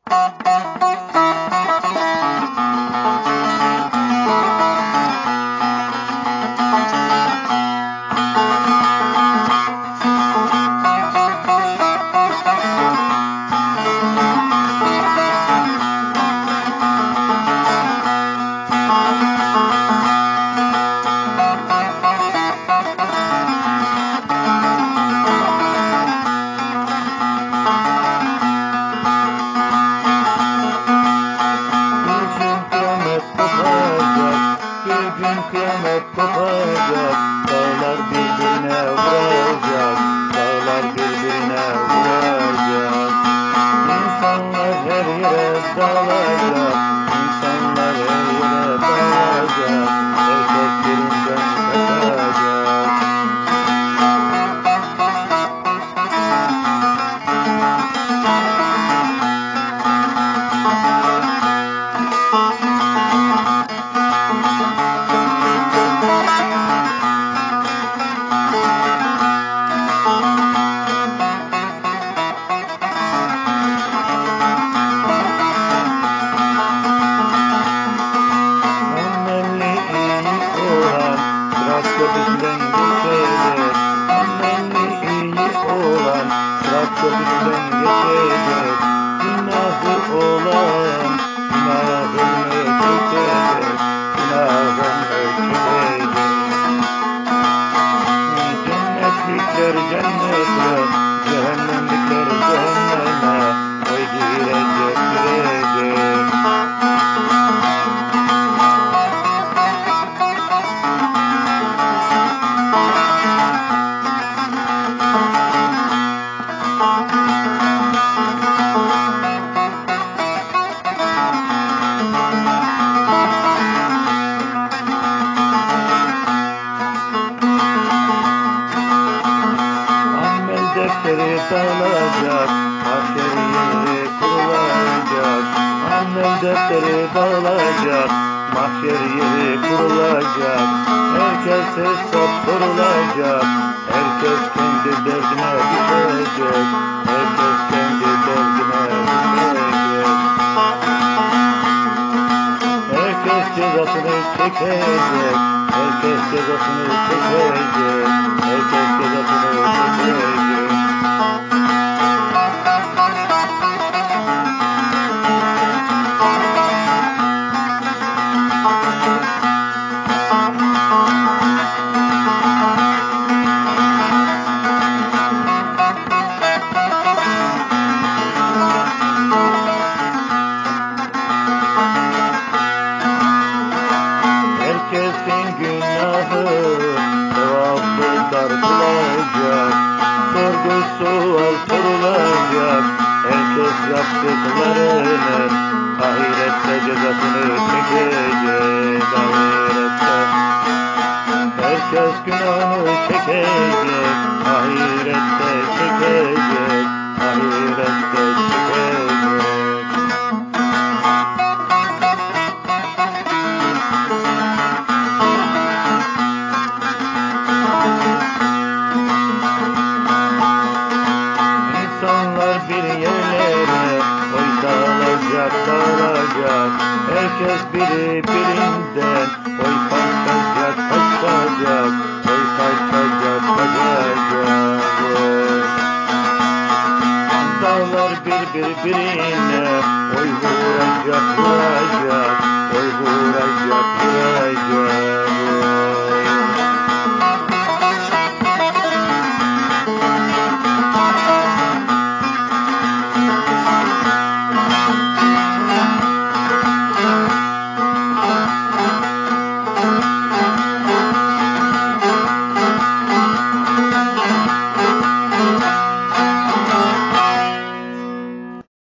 Kıyamet kopacak, dağlar birbirine vuracak, dağlar birbirine vuracak. İnsanlar her yere dağılacak, insanlar her yere dağılacak, herkes birinden kaçacak. Köprüsünden geçecek, annenli iyi olan Sırat köprüsünden geçecek, günahı olan günahını çekecek, günahını çekecek. Cennetlikler cennete, cehennemlikler cehenneme, oy girecek girecek. Defteri dağılacak, mahşer yeri kurulacak. Amel defteri dağılacak, mahşer yeri kurulacak. Herkes hesap sorulacak, herkes kendi derdine düşecek, herkes kendi derdine düşecek. Herkes cezasını çekecek, herkes cezasını çekecek, herkes cezasını çekecek. Herkesin günahı sevaplı tartılacak, sorgu sual sorulacak. Herkes yaptıklarının ahirette cezasını çekecek, ahirette. Herkes günahını çekecek, ahirette çekecek, ahirette çekecek. Bir yerlere oy dağılacak, dağılacak. Herkes biri birinden oy kaçacak, kaçacak, oy kaçacak, kaçacak. Dağlar birbirine oy vuracak, vuracak, oy vuracak, vuracak.